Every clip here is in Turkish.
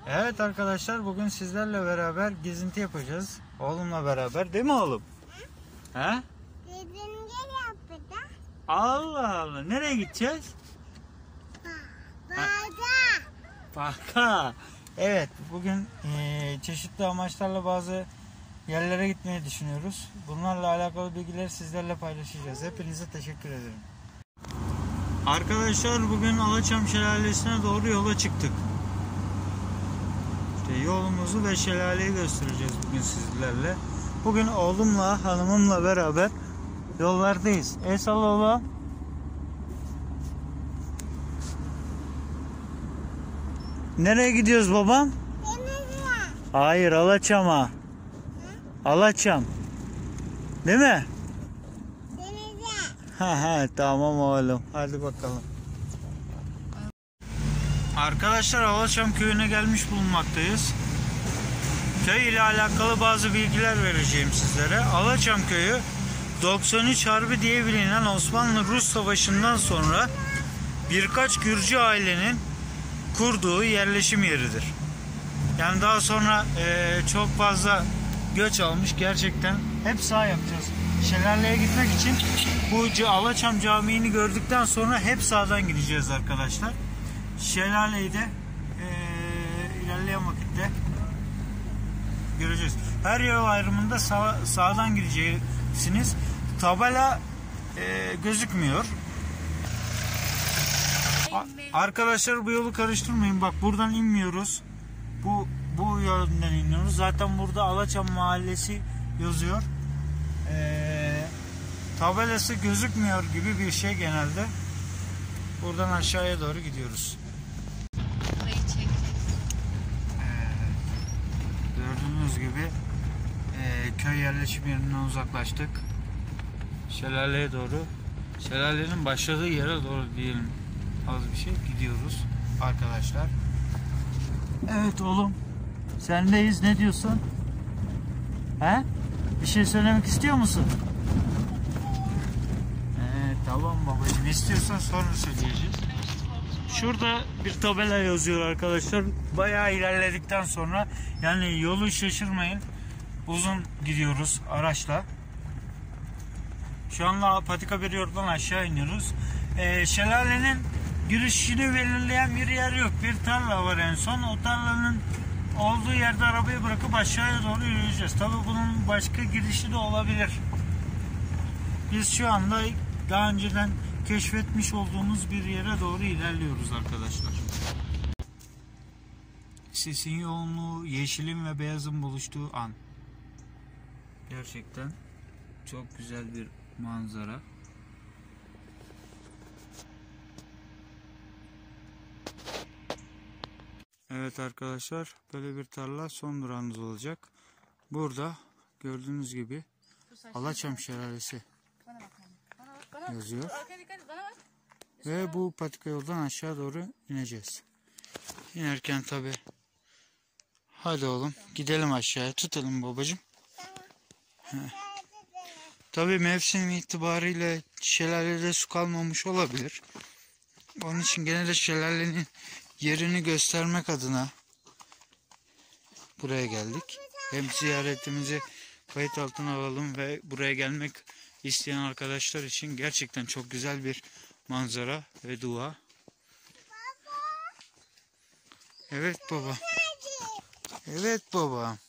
Evet arkadaşlar, bugün sizlerle beraber gezinti yapacağız. Oğlumla beraber, değil mi oğlum? He? Gezinti yapacağız. Allah Allah, nereye gideceğiz? Parka. Evet, bugün çeşitli amaçlarla bazı yerlere gitmeyi düşünüyoruz. Bunlarla alakalı bilgileri sizlerle paylaşacağız. Hepinize teşekkür ederim. Arkadaşlar, bugün Alaçam Şelalesi'ne doğru yola çıktık. Yolumuzu ve şelaleyi göstereceğiz bugün sizlerle. Bugün oğlumla, hanımımla beraber yollardayız. Salla oğlum. Nereye gidiyoruz babam? Denize. Hayır, Alaçam'a. Alaçam. Değil mi? Denize. Tamam oğlum. Hadi bakalım. Arkadaşlar, Alaçam köyüne gelmiş bulunmaktayız. Köy ile alakalı bazı bilgiler vereceğim sizlere. Alaçam köyü 93 Harbi diye bilinen Osmanlı-Rus Savaşı'ndan sonra birkaç Gürcü ailenin kurduğu yerleşim yeridir. Yani daha sonra çok fazla göç almış gerçekten. Hep sağ yapacağız. Şelaleye gitmek için bu Alaçam Camii'ni gördükten sonra hep sağdan gideceğiz arkadaşlar. Şelaleyi de ilerleyen vakitte göreceğiz. Her yol ayrımında sağdan gideceksiniz. Tabela gözükmüyor. Arkadaşlar, bu yolu karıştırmayın. Bak, buradan inmiyoruz. Bu yönden iniyoruz. Zaten burada Alaçam Mahallesi yazıyor. Tabelası gözükmüyor gibi bir şey genelde. Buradan aşağıya doğru gidiyoruz. Gördüğünüz gibi köy yerleşim yerinden uzaklaştık. Şelaleye doğru, şelalenin başladığı yere doğru diyelim, az bir şey gidiyoruz arkadaşlar. Evet oğlum, sendeyiz, ne diyorsun? He? Bir şey söylemek istiyor musun? Tamam babacığım, istiyorsan sonra söyleyeceğiz. Şurada bir tabela yazıyor arkadaşlar. Bayağı ilerledikten sonra, yani yolu şaşırmayın, uzun gidiyoruz araçla. Şu anda patika bir yoldan aşağı iniyoruz. Şelalenin girişini belirleyen bir yer yok. Bir tarla var en son. O tarlanın olduğu yerde arabayı bırakıp aşağıya doğru yürüyeceğiz. Tabii bunun başka girişi de olabilir. Biz şu anda daha önceden keşfetmiş olduğumuz bir yere doğru ilerliyoruz arkadaşlar. Sesin yoğunluğu, yeşilin ve beyazın buluştuğu an. Gerçekten çok güzel bir manzara. Evet arkadaşlar, böyle bir tarla son durağımız olacak. Burada gördüğünüz gibi Alaçam Şelalesi yazıyor. Ve bu patika yoldan aşağı doğru ineceğiz. İnerken tabi, hadi oğlum gidelim aşağıya, tutalım babacığım. Tabi mevsim itibariyle şelalede su kalmamış olabilir. Onun için gene de şelalenin yerini göstermek adına buraya geldik. Hem ziyaretimizi kayıt altına alalım ve buraya gelmek isteyen arkadaşlar için gerçekten çok güzel bir manzara ve doğa. Evet baba. Evet baba.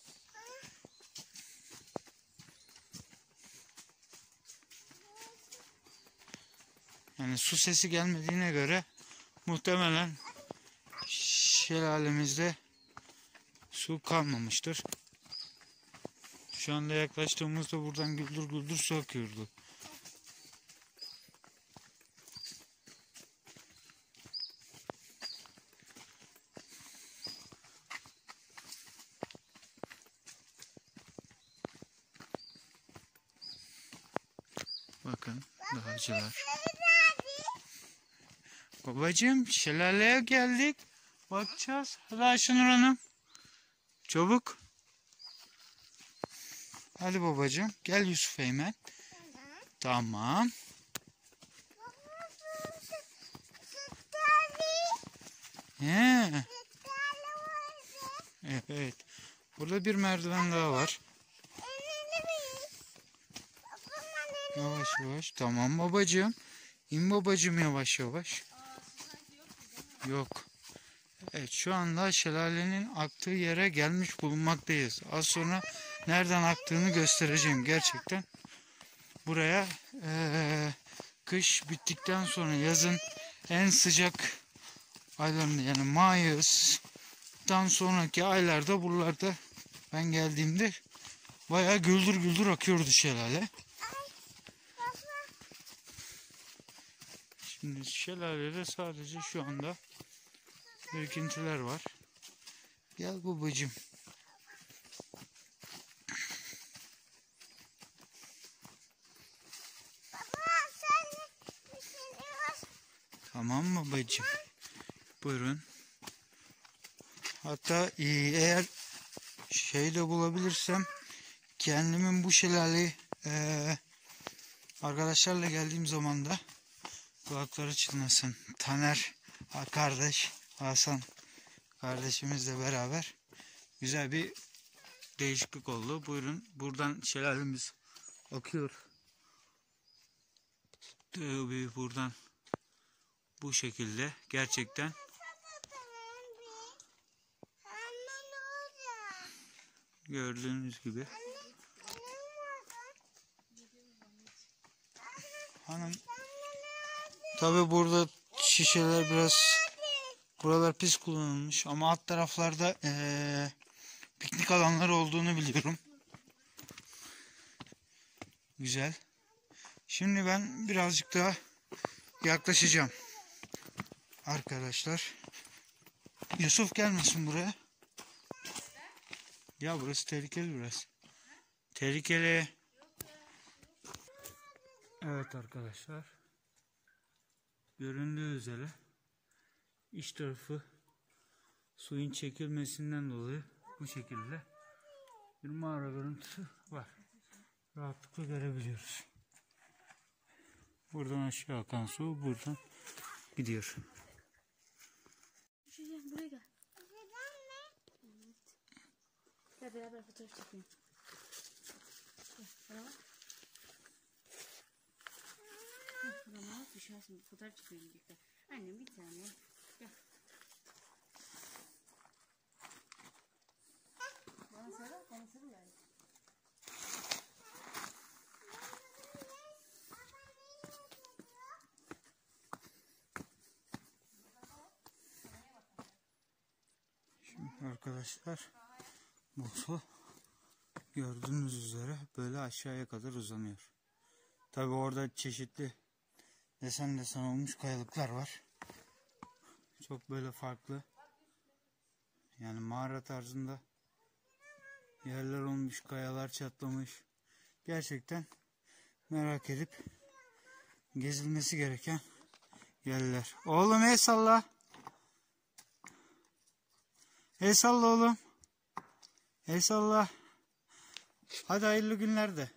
Yani su sesi gelmediğine göre muhtemelen şelalemizde su kalmamıştır. Şu anda yaklaştığımızda buradan güldür güldür su akıyordu. Bakın dağcılar. Babacığım, şelaleye geldik. Bakacağız. Hadi Ayşenur Hanım. Çabuk. Hadi babacığım. Gel Yusuf Eymen. Tamam. He. Evet. Burada bir merdiven daha var. Yavaş yavaş. Tamam babacığım. İn babacığım yavaş yavaş. Yok. Evet, şu anda şelalenin aktığı yere gelmiş bulunmaktayız. Az sonra nereden aktığını göstereceğim gerçekten. Buraya kış bittikten sonra yazın en sıcak aylarında, yani Mayıs'tan sonraki aylarda buralarda ben geldiğimde bayağı güldür güldür akıyordu şelale. Şimdi şelalede sadece şu anda birikintiler var. Gel babacığım. Tamam babacığım. Buyurun. Hatta eğer şeyde bulabilirsem kendimin bu şelaleyi arkadaşlarla geldiğim zaman da kulakları çınlasın. Taner kardeş, Hasan kardeşimizle beraber güzel bir değişiklik oldu. Buyurun. Buradan şelalemiz akıyor. Tabii buradan bu şekilde gerçekten gördüğünüz gibi. Hanım, tabi burada şişeler biraz, buralar pis kullanılmış ama alt taraflarda piknik alanları olduğunu biliyorum. Güzel. Şimdi ben birazcık daha yaklaşacağım arkadaşlar. Yusuf gelmesin buraya. Ya burası tehlikeli biraz. Tehlikeli. Evet arkadaşlar. Göründüğü üzere iç tarafı suyun çekilmesinden dolayı bu şekilde bir mağara görüntüsü var. Rahatlıkla görebiliyoruz. Buradan aşağı akan su buradan gidiyor. Buraya gel. Gel beraber fotoğraf çekelim. Bana bak. Bana bak, düşersin. Fotoğraf çekelim birlikte. Annem bir tane. Gel. Bana sarıl yani. Şimdi arkadaşlar bu su gördüğünüz üzere böyle aşağıya kadar uzanıyor. Tabi orada çeşitli desen olmuş kayalıklar var. Çok böyle farklı, yani mağara tarzında yerler olmuş, kayalar çatlamış. Gerçekten merak edip gezilmesi gereken yerler. Oğlum el salla. El salla oğlum. El salla. Hadi hayırlı günler de.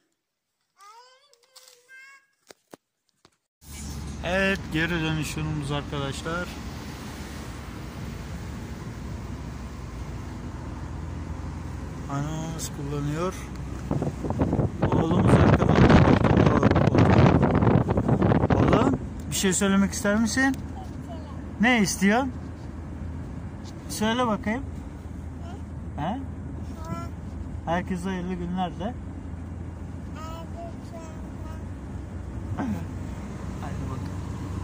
Evet, geri dönüşümüz arkadaşlar. Hanımımız kullanıyor. Oğlumuz arkadan. Oğlum, bir şey söylemek ister misin? Ne istiyorsun? Söyle bakayım. He? Herkese hayırlı günler de. Hadi bakalım.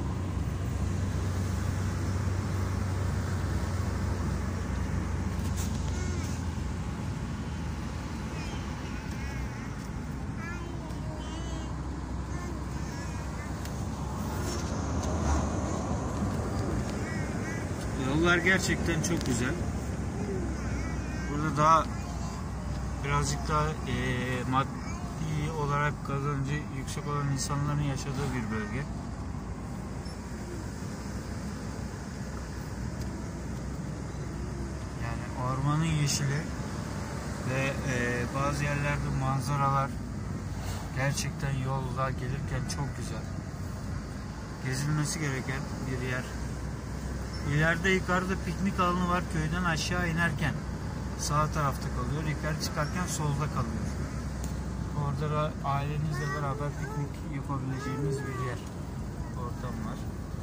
Yollar gerçekten çok güzel. Burada daha birazcık daha maddi olarak kazancı yüksek olan insanların yaşadığı bir bölge. Yani ormanın yeşili ve bazı yerlerde manzaralar gerçekten yolda gelirken çok güzel. Gezilmesi gereken bir yer. İleride yukarıda piknik alanı var köyden aşağı inerken. sağ tarafta kalıyor. Yukarı çıkarken solda kalıyor. Orada da ailenizle beraber piknik yapabileceğiniz bir yer. Ortam var.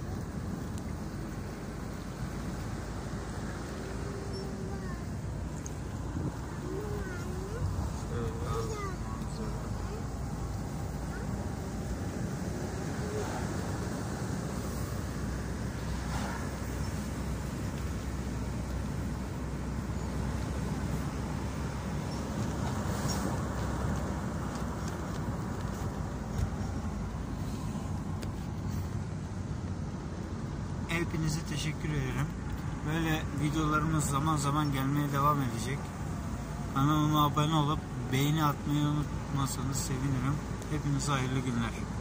Hepinize teşekkür ederim. Böyle videolarımız zaman zaman gelmeye devam edecek. Kanalıma abone olup beğeni atmayı unutmasanız sevinirim. Hepinize hayırlı günler.